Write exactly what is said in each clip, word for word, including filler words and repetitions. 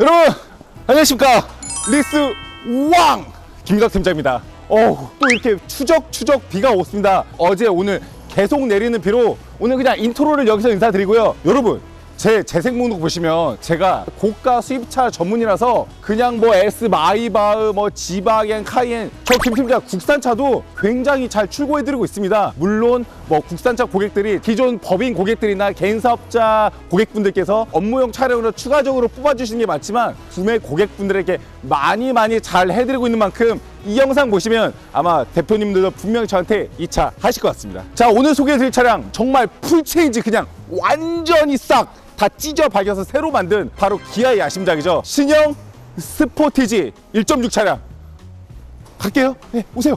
여러분 안녕하십니까. 리스 왕 김유석 팀장입니다. 어우, 또 이렇게 추적추적 비가 오습니다. 어제 오늘 계속 내리는 비로 오늘 그냥 인트로를 여기서 인사드리고요. 여러분 제 재생 목록 보시면 제가 고가 수입차 전문이라서 그냥 뭐 S, 마이바흐, 뭐 지바겐, 카이엔 저 김팀장 국산차도 굉장히 잘 출고해드리고 있습니다. 물론 뭐 국산차 고객들이 기존 법인 고객들이나 개인 사업자 고객분들께서 업무용 차량으로 추가적으로 뽑아주시는 게 맞지만 구매 고객분들에게 많이 많이 잘 해드리고 있는 만큼 이 영상 보시면 아마 대표님들도 분명히 저한테 이 차 하실 것 같습니다. 자, 오늘 소개해드릴 차량 정말 풀체인지 그냥 완전히 싹 다 찢어 밝혀서 새로 만든 바로 기아의 야심작이죠. 신형 스포티지 일 점 육 차량 갈게요. 네, 오세요.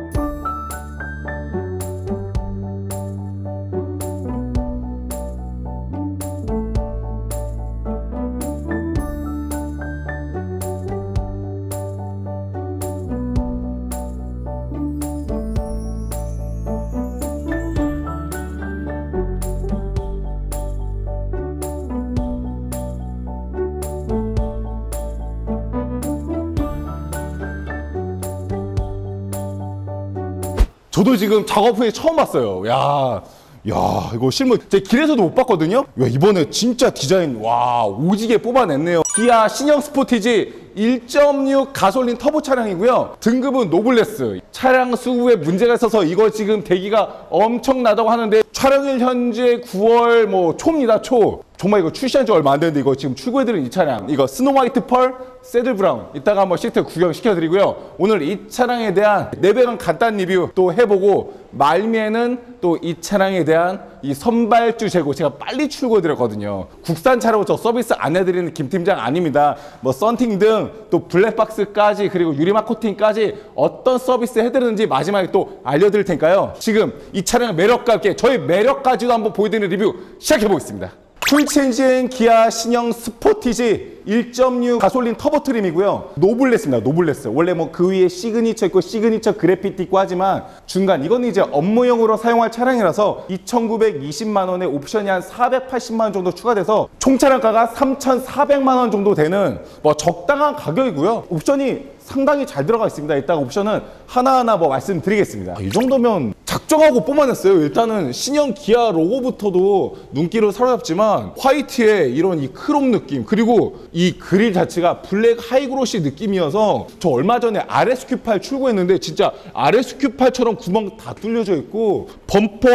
저도 지금 작업 후에 처음 봤어요. 야, 야, 이거 실물 제 길에서도 못 봤거든요. 야, 이번에 진짜 디자인 와 오지게 뽑아냈네요. 기아 신형 스포티지 일 점 육 가솔린 터보 차량이고요. 등급은 노블레스. 차량 수급에 문제가 있어서 이거 지금 대기가 엄청나다고 하는데 촬영일 현재 구월 뭐 초입니다. 초. 정말 이거 출시한 지 얼마 안 됐는데 이거 지금 출고해드린 이 차량 이거 스노 화이트 펄 새들 브라운 이따가 한번 시트 구경시켜드리고요. 오늘 이 차량에 대한 내배관 간단 리뷰 또 해보고 말미에는 또 이 차량에 대한 이 선발주 재고 제가 빨리 출고해드렸거든요. 국산 차라고 저 서비스 안 해드리는 김 팀장 아닙니다. 뭐 썬팅 등 또 블랙박스까지 그리고 유리막 코팅까지 어떤 서비스 해드리는지 마지막에 또 알려드릴 테니까요. 지금 이 차량의 매력과 함께 저희 매력까지도 한번 보여드리는 리뷰 시작해보겠습니다. 풀체인지인 기아 신형 스포티지 일 점 육 가솔린 터보 트림이고요. 노블레스입니다. 노블레스. 원래 뭐 그 위에 시그니처 있고 시그니처 그래피티 있고 하지만 중간 이거는 이제 업무용으로 사용할 차량이라서 이천구백이십만 원에 옵션이 한 사백팔십만 원 정도 추가돼서 총 차량가가 삼천사백만 원 정도 되는 뭐 적당한 가격이고요. 옵션이 상당히 잘 들어가 있습니다. 이따가 옵션은 하나하나 뭐 말씀드리겠습니다. 이 정도면 작정하고 뽑아냈어요. 일단은 신형 기아 로고부터도 눈길을 사로잡지만 화이트에 이런 이 크롬 느낌 그리고 이 그릴 자체가 블랙 하이그로시 느낌이어서 저 얼마 전에 알에스큐 팔 출고했는데 진짜 알에스큐 팔처럼 구멍 다 뚫려져 있고 범퍼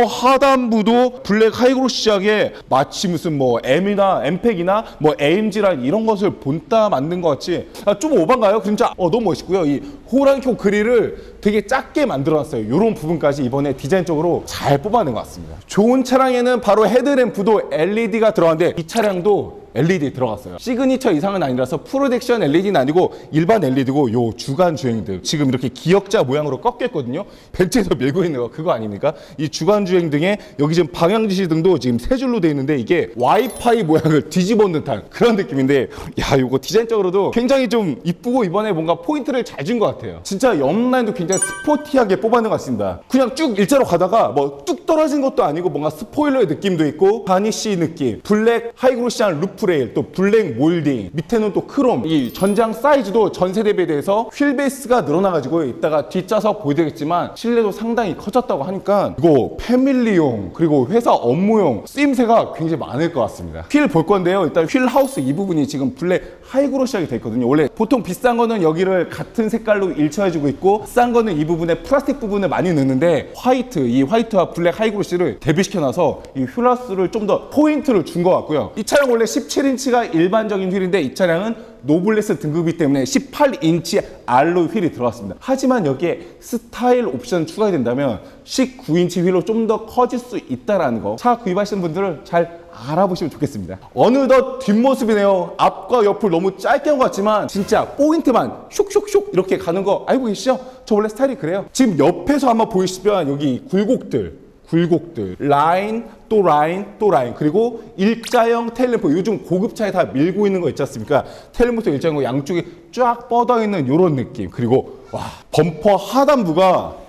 하단부도 블랙 하이그로시하게 마치 무슨 뭐 M이나 엠팩이나 뭐 에이엠지랑 이런 것을 본따 만든 것 같이 아, 좀 오반가요? 진짜 어, 너무 멋있고요. 이 호랑이코 그릴을 되게 작게 만들어놨어요. 이런 부분까지 이번에 디자인적으로 잘 뽑아낸 것 같습니다. 좋은 차량에는 바로 헤드램프도 엘이디가 들어가는데 이 차량도 엘이디 들어갔어요. 시그니처 이상은 아니라서 프로젝션 엘이디는 아니고 일반 엘이디고 요 주간 주행등 지금 이렇게 기역자 모양으로 꺾였거든요. 벤츠에서 밀고 있는 거 그거 아닙니까? 이 주간 주행등에 여기 지금 방향 지시 등도 지금 세 줄로 되어 있는데 이게 와이파이 모양을 뒤집어 듯한 그런 느낌인데 야 요거 디자인적으로도 굉장히 좀 이쁘고 이번에 뭔가 포인트를 잘 준 것 같아요. 진짜 옆라인도 굉장히 스포티하게 뽑아낸 것 같습니다. 그냥 쭉 일자로 가다가 뭐 뚝 떨어진 것도 아니고 뭔가 스포일러의 느낌도 있고 바니쉬 느낌 블랙 하이그로시한 루프 레일, 또 블랙 몰딩, 밑에는 또 크롬. 이 전장 사이즈도 전세 대비에 대해서 휠 베이스가 늘어나가지고 이따가 뒷좌석 보여드리겠지만 실내도 상당히 커졌다고 하니까 이거 패밀리용 그리고 회사 업무용 쓰임새가 굉장히 많을 것 같습니다. 휠 볼 건데요. 일단 휠 하우스 이 부분이 지금 블랙 하이그로시하게 돼 있거든요. 원래 보통 비싼 거는 여기를 같은 색깔로 일처해주고 있고 싼 거는 이 부분에 플라스틱 부분을 많이 넣는데 화이트, 이 화이트와 블랙 하이그로시를 대비시켜놔서 이 휠 하우스를 좀 더 포인트를 준 것 같고요. 이 차량 원래 십칠 인치가 일반적인 휠인데 이 차량은 노블레스 등급이기 때문에 십팔 인치 알로이 휠이 들어갔습니다. 하지만 여기에 스타일 옵션 추가된다면 십구 인치 휠로 좀 더 커질 수 있다는 거 차 구입하시는 분들은 잘 알아보시면 좋겠습니다. 어느덧 뒷모습이네요. 앞과 옆을 너무 짧게 한 것 같지만 진짜 포인트만 슉슉슉 이렇게 가는 거 알고 계시죠? 저 원래 스타일이 그래요. 지금 옆에서 한번 보이시면 여기 굴곡들 굴곡들 라인 또 라인 또 라인 그리고 일자형 테일램프 요즘 고급차에 다 밀고 있는 거 있지 않습니까? 테일램프도 일자형 양쪽에 쫙 뻗어 있는 이런 느낌 그리고 와 범퍼 하단부가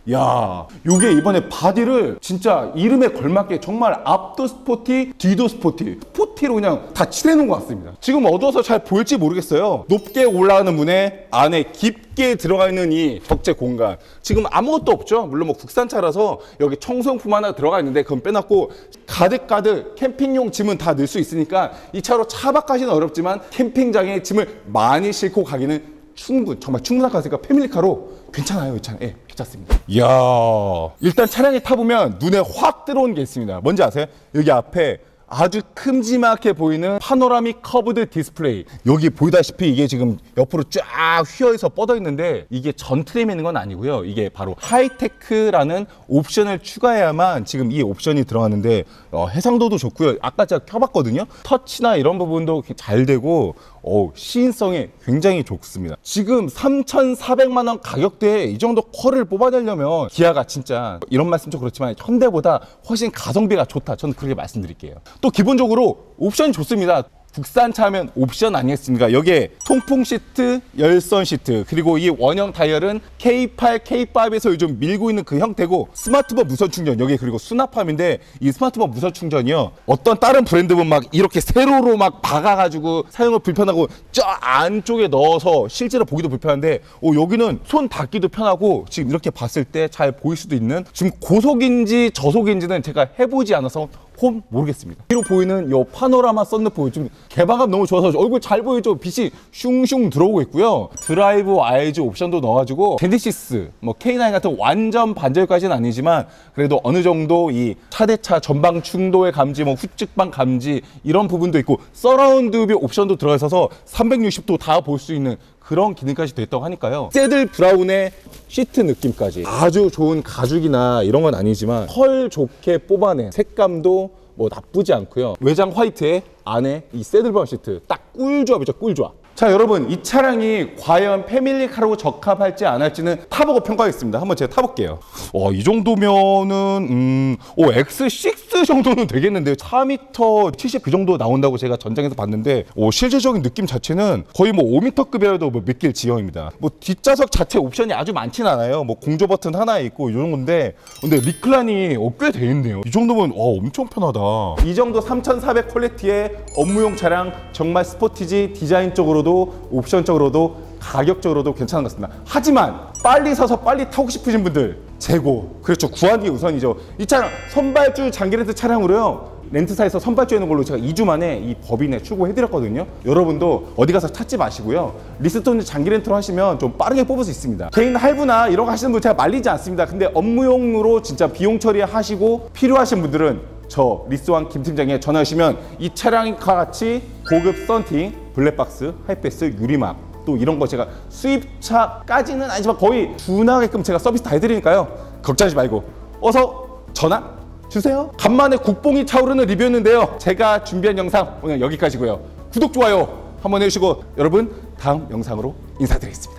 야, 요게 이번에 바디를 진짜 이름에 걸맞게 정말 앞도 스포티, 뒤도 스포티, 스포티로 그냥 다 칠해놓은 것 같습니다. 지금 어두워서 잘 보일지 모르겠어요. 높게 올라가는 문에 안에 깊게 들어가 있는 이 적재 공간. 지금 아무것도 없죠. 물론 뭐 국산차라서 여기 청소용품 하나 들어가 있는데 그건 빼놨고 가득가득 캠핑용 짐은 다 넣을 수 있으니까 이 차로 차 밖까지는 어렵지만 캠핑장에 짐을 많이 싣고 가기는 충분, 정말 충분할 것 같으니까 패밀리카로 괜찮아요, 이 차. 예, 괜찮습니다. 이야, 일단 차량에 타보면 눈에 확 들어오는 게 있습니다. 뭔지 아세요? 여기 앞에 아주 큼지막해 보이는 파노라믹 커브드 디스플레이. 여기 보이다시피 이게 지금 옆으로 쫙 휘어서 뻗어 있는데 이게 전 트림에 있는 건 아니고요. 이게 바로 하이테크라는 옵션을 추가해야만 지금 이 옵션이 들어가는데 어, 해상도도 좋고요. 아까 제가 켜봤거든요. 터치나 이런 부분도 잘 되고 어, 시인성이 굉장히 좋습니다. 지금 삼천사백만 원 가격대에 이 정도 컬을 뽑아내려면 기아가 진짜 이런 말씀 좀 그렇지만 현대보다 훨씬 가성비가 좋다. 저는 그렇게 말씀드릴게요. 또 기본적으로 옵션이 좋습니다. 국산차 하면 옵션 아니겠습니까? 여기에 통풍 시트, 열선 시트, 그리고 이 원형 다이얼은 케이 팔, 케이 파이브에서 요즘 밀고 있는 그 형태고 스마트폰 무선 충전, 여기 그리고 수납함인데 이 스마트폰 무선 충전이요. 어떤 다른 브랜드는 막 이렇게 세로로 막 박아가지고 사용을 불편하고 저 안쪽에 넣어서 실제로 보기도 불편한데 오, 여기는 손 닿기도 편하고 지금 이렇게 봤을 때 잘 보일 수도 있는 지금 고속인지 저속인지는 제가 해보지 않아서 홈 모르겠습니다. 뒤로 보이는 이 파노라마 썬루프 좀 개방감 너무 좋아서 얼굴 잘 보이죠? 빛이 슝슝 들어오고 있고요. 드라이브 와이즈 옵션도 넣어가지고 제네시스, 뭐 케이 나인 같은 완전 반절까지는 아니지만 그래도 어느 정도 이 차대차 전방 충돌 감지, 뭐 후측방 감지 이런 부분도 있고 서라운드 뷰 옵션도 들어가 있어서 삼백육십 도 다 볼 수 있는 그런 기능까지 됐다고 하니까요. 새들 브라운의 시트 느낌까지 아주 좋은 가죽이나 이런 건 아니지만 펄 좋게 뽑아낸 색감도 뭐 나쁘지 않고요. 외장 화이트에 안에 이 새들 브라운 시트 딱 꿀조합이죠, 꿀조합. 자, 여러분, 이 차량이 과연 패밀리카로 적합할지 안 할지는 타보고 평가하겠습니다. 한번 제가 타볼게요. 어, 이 정도면은 음, 오, 엑스 식스 정도는 되겠는데요. 사 미터 칠십 그 정도 나온다고 제가 전장에서 봤는데 오, 실제적인 느낌 자체는 거의 뭐 오 미터급이라도 뭐 믿길 지경입니다. 뭐 뒷좌석 자체 옵션이 아주 많진 않아요. 뭐 공조 버튼 하나 있고 이런 건데 근데 리클라인이 어, 꽤 돼 있네요. 이 정도면 와, 엄청 편하다. 이 정도 삼천사백 퀄리티의 업무용 차량 정말 스포티지 디자인적으로도 옵션적으로도 가격적으로도 괜찮은 것 같습니다. 하지만 빨리 사서 빨리 타고 싶으신 분들 재고, 그렇죠, 구하는 게 우선이죠. 이 차량 선발주 장기 렌트 차량으로요, 렌트사에서 선발주 해놓은 걸로 제가 이 주 만에 이 법인에 출고해드렸거든요. 여러분도 어디 가서 찾지 마시고요, 리스톤 장기 렌트로 하시면 좀 빠르게 뽑을 수 있습니다. 개인 할부나 이런 거 하시는 분 제가 말리지 않습니다. 근데 업무용으로 진짜 비용 처리하시고 필요하신 분들은 저 리스왕 김 팀장에 전화하시면 이 차량과 같이 고급 썬팅, 블랙박스, 하이패스, 유리막 또 이런 거 제가 수입차까지는 아니지만 거의 준하게끔 제가 서비스 다 해드리니까요. 걱정하지 말고 어서 전화 주세요. 간만에 국뽕이 차오르는 리뷰였는데요. 제가 준비한 영상 오늘 여기까지고요. 구독, 좋아요 한번 해주시고 여러분 다음 영상으로 인사드리겠습니다.